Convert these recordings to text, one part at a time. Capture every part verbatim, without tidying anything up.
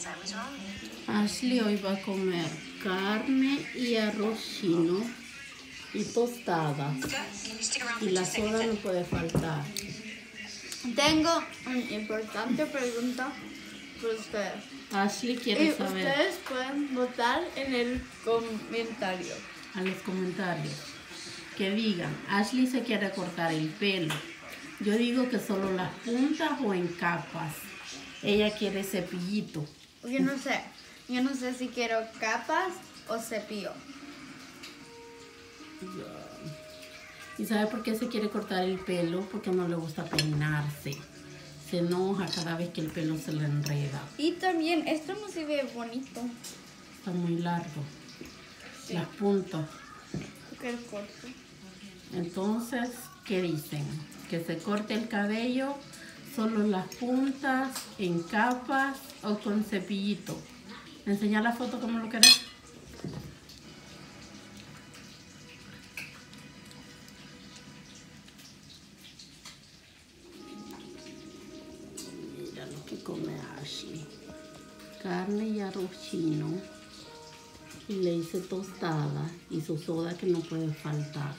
Ashley hoy va a comer carne y arroz chino y tostadas. Y la soda no puede faltar. Tengo una importante pregunta para ustedes. Ashley quiere Y saber. ustedes pueden votar en el comentario. A los comentarios. Que digan, Ashley se quiere cortar el pelo. Yo digo que solo las puntas o en capas. Ella quiere cepillito. Yo no sé. Yo no sé si quiero capas o cepillo. ¿Y sabe por qué se quiere cortar el pelo? Porque no le gusta peinarse. Se enoja cada vez que el pelo se le enreda. Y también, esto no se ve bonito. Está muy largo. Sí. Las puntas. Yo quiero corto. Entonces, ¿qué dicen? Que se corte el cabello, solo las puntas, en capas o con cepillito. ¿Me enseña la foto como lo querés? Mira lo que come Ashley. Carne y arroz chino. Y le hice tostada y su soda que no puede faltar.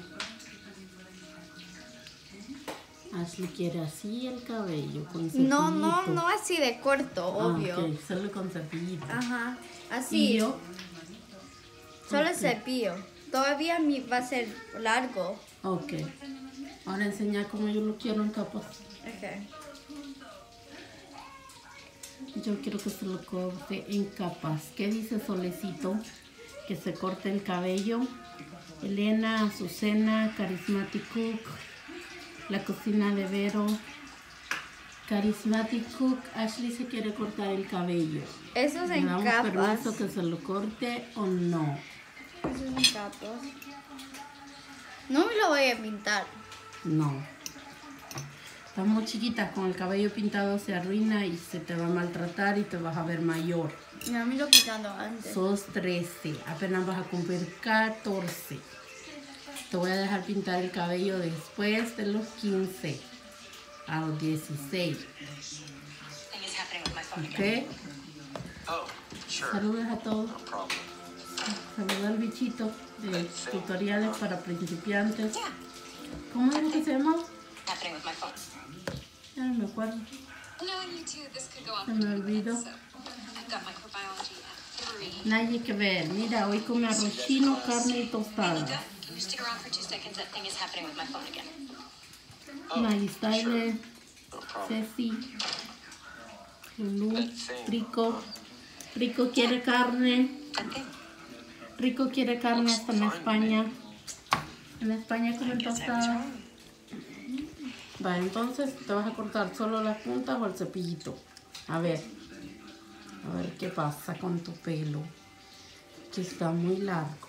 Ashley quiere así el cabello, con cepillito. No, no, no así de corto, obvio. Ah, ok, solo con cepillito. Ajá, así. ¿Y yo? Solo Ok. el cepillo. Todavía mi va a ser largo. Ok. Ahora enseña cómo yo lo quiero en capas. Okay. Yo quiero que se lo corte en capas. ¿Qué dice Solecito? Que se corte el cabello. Elena, Azucena, Charismatic Cook, la cocina de Vero. Charismatic Cook, Ashley se quiere cortar el cabello. Eso es ¿Le en damos capas. permiso que se lo corte o no? Eso es en capas. No me lo voy a pintar. No. Estás muy chiquita, con el cabello pintado se arruina y se te va a maltratar y te vas a ver mayor. Ya me lo he pintado antes. Sos trece, apenas vas a cumplir catorce. Te voy a dejar pintar el cabello después de los quince, a los dieciséis. ¿Ok? Saludos a todos. Saludos al bichito de tutoriales para principiantes. ¿Cómo es que se llama? Ya no me acuerdo. Se me olvidó. Nadie que ver. Mira, hoy come arroz chino, carne y tostada. Maggie Styler, Ceci, Lulu, Rico. Rico quiere carne. Rico quiere carne hasta en España. En España comen tostada. Va, entonces te vas a cortar solo las puntas o el cepillito. A ver. A ver qué pasa con tu pelo. Que está muy largo.